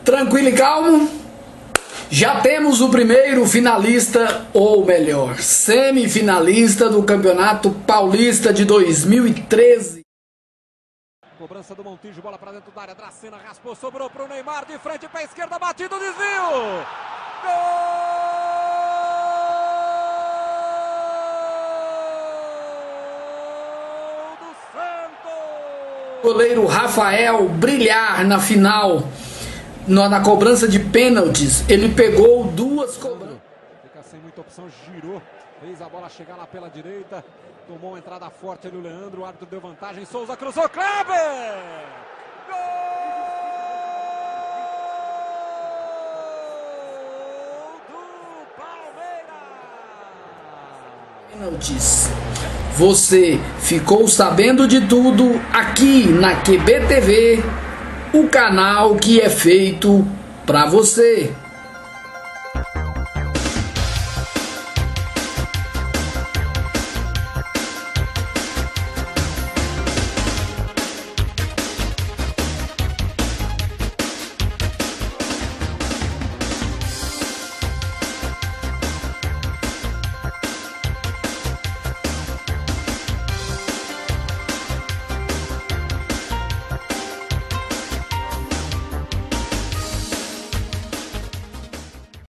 Tranquilo e calmo? Já temos o primeiro finalista, ou melhor, semifinalista do Campeonato Paulista de 2013. Cobrança do Montijo, bola para dentro da área, Dracena raspou, sobrou para o Neymar, de frente para a esquerda, batido, desvio! Gol! Do Santos! Goleiro Rafael brilhar na final, na cobrança de pênaltis, ele pegou duas cobranças. Fica sem muita opção, girou, fez a bola chegar lá pela direita, tomou uma entrada forte ali o Leandro, o árbitro deu vantagem, Souza cruzou, Kleber! Gol do Palmeiras! Pênaltis. Você ficou sabendo de tudo aqui na QB TV, o canal que é feito para você.